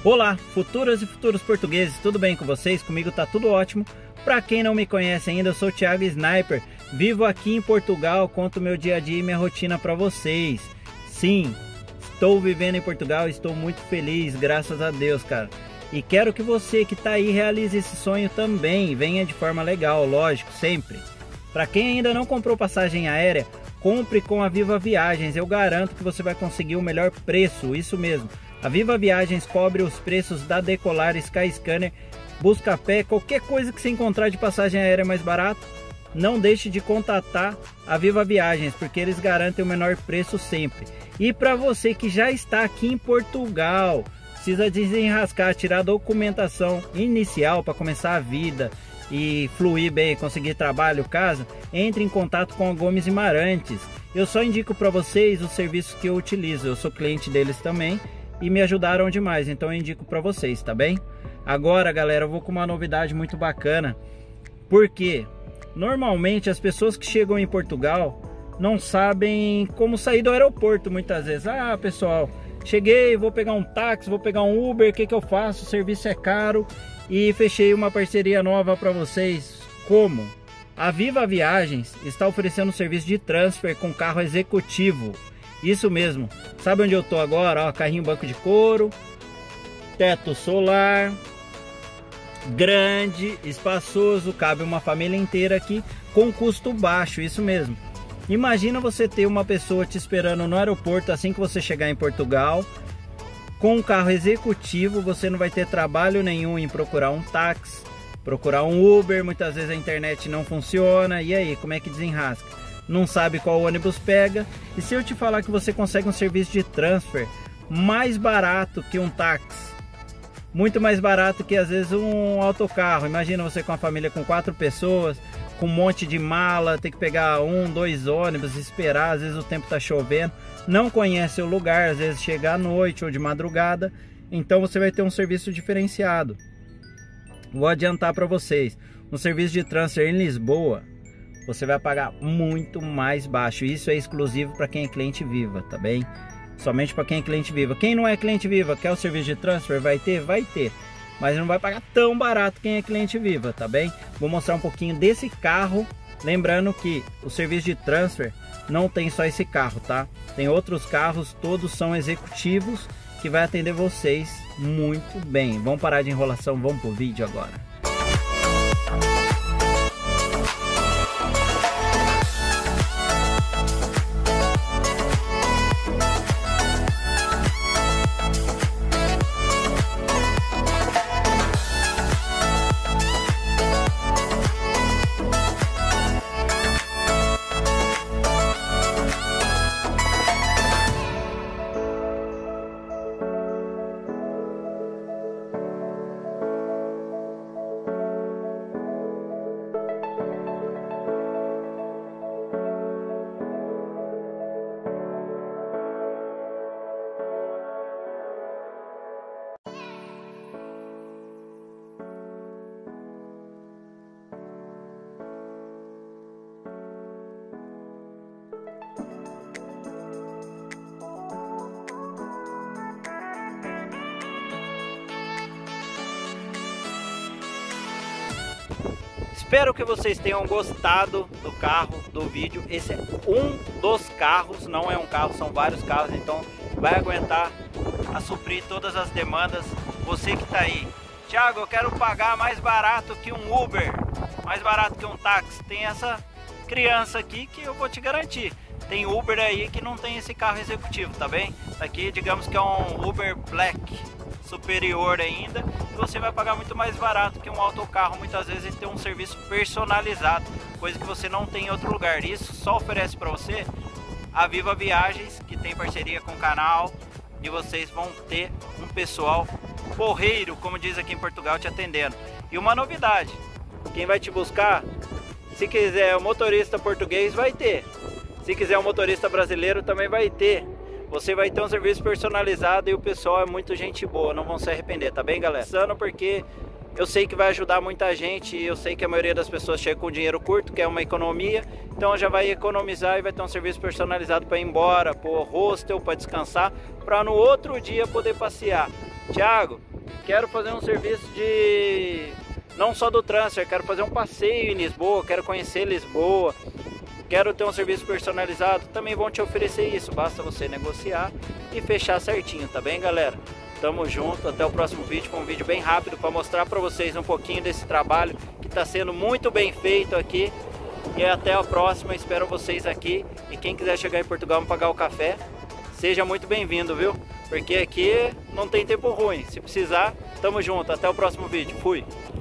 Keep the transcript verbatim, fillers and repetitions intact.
Olá, futuras e futuros portugueses, tudo bem com vocês? Comigo tá tudo ótimo. Para quem não me conhece ainda, eu sou o Thiago Sniper, vivo aqui em Portugal, conto meu dia a dia e minha rotina para vocês. Sim, estou vivendo em Portugal, estou muito feliz, graças a Deus, cara. E quero que você que tá aí realize esse sonho também, venha de forma legal, lógico, sempre. Para quem ainda não comprou passagem aérea, compre com a Viva Viagens, eu garanto que você vai conseguir o melhor preço, isso mesmo. A Viva Viagens cobre os preços da Decolar, Skyscanner, Buscapé, qualquer coisa que você encontrar de passagem aérea mais barato. Não deixe de contatar a Viva Viagens, porque eles garantem o menor preço sempre. E para você que já está aqui em Portugal, precisa desenrascar, tirar a documentação inicial para começar a vida e fluir bem, conseguir trabalho, casa, entre em contato com a Gomes e Marantes. Eu só indico para vocês os serviços que eu utilizo, eu sou cliente deles também. E me ajudaram demais, então eu indico para vocês, tá bem? Agora, galera, eu vou com uma novidade muito bacana. Porque normalmente as pessoas que chegam em Portugal não sabem como sair do aeroporto muitas vezes. Ah, pessoal, cheguei, vou pegar um táxi, vou pegar um Uber, o que que eu faço? O serviço é caro. E fechei uma parceria nova para vocês. Como? A Viva Viagens está oferecendo um serviço de transfer com carro executivo. Isso mesmo, sabe onde eu tô agora? Ó, carrinho banco de couro, teto solar, grande, espaçoso, cabe uma família inteira aqui com custo baixo, isso mesmo. Imagina você ter uma pessoa te esperando no aeroporto assim que você chegar em Portugal, com um carro executivo, você não vai ter trabalho nenhum em procurar um táxi, procurar um Uber, muitas vezes a internet não funciona, e aí, como é que desenrasca? Não sabe qual ônibus pega. E se eu te falar que você consegue um serviço de transfer mais barato que um táxi, muito mais barato que às vezes um autocarro. Imagina você com a família com quatro pessoas, com um monte de mala, ter que pegar um, dois ônibus, esperar, às vezes o tempo tá chovendo, não conhece o lugar, às vezes chega à noite ou de madrugada. Então você vai ter um serviço diferenciado. Vou adiantar para vocês, um serviço de transfer em Lisboa você vai pagar muito mais baixo. Isso é exclusivo para quem é cliente Viva, tá bem? Somente para quem é cliente Viva. Quem não é cliente Viva, quer o serviço de transfer? Vai ter? Vai ter. Mas não vai pagar tão barato quem é cliente Viva, tá bem? Vou mostrar um pouquinho desse carro. Lembrando que o serviço de transfer não tem só esse carro, tá? Tem outros carros, todos são executivos, que vai atender vocês muito bem. Vamos parar de enrolação, vamos pro vídeo agora. Espero que vocês tenham gostado do carro, do vídeo. Esse é um dos carros, não é um carro, são vários carros, então vai aguentar a suprir todas as demandas. Você que está aí, Thiago, eu quero pagar mais barato que um Uber, mais barato que um táxi. Tem essa criança aqui que eu vou te garantir. Tem Uber aí que não tem esse carro executivo, tá bem? Aqui digamos que é um Uber Black superior ainda, e você vai pagar muito mais barato que um autocarro, muitas vezes tem um serviço personalizado, coisa que você não tem em outro lugar. Isso só oferece para você a Viva Viagens, que tem parceria com o canal, e vocês vão ter um pessoal porreiro, como diz aqui em Portugal, te atendendo. E uma novidade, quem vai te buscar, se quiser o motorista português, vai ter. Se quiser um motorista brasileiro, também vai ter. Você vai ter um serviço personalizado e o pessoal é muito gente boa, não vão se arrepender, tá bem, galera? Porque eu sei que vai ajudar muita gente, eu sei que a maioria das pessoas chega com dinheiro curto, que é uma economia, então já vai economizar e vai ter um serviço personalizado para ir embora, para o hostel, para descansar, para no outro dia poder passear. Tiago, quero fazer um serviço de... não só do transfer, quero fazer um passeio em Lisboa, quero conhecer Lisboa, quero ter um serviço personalizado, também vão te oferecer isso, basta você negociar e fechar certinho, tá bem, galera? Tamo junto, até o próximo vídeo, com um vídeo bem rápido para mostrar para vocês um pouquinho desse trabalho que está sendo muito bem feito aqui. E até a próxima, espero vocês aqui. E quem quiser chegar em Portugal e pagar o café, seja muito bem-vindo, viu? Porque aqui não tem tempo ruim, se precisar, tamo junto, até o próximo vídeo, fui!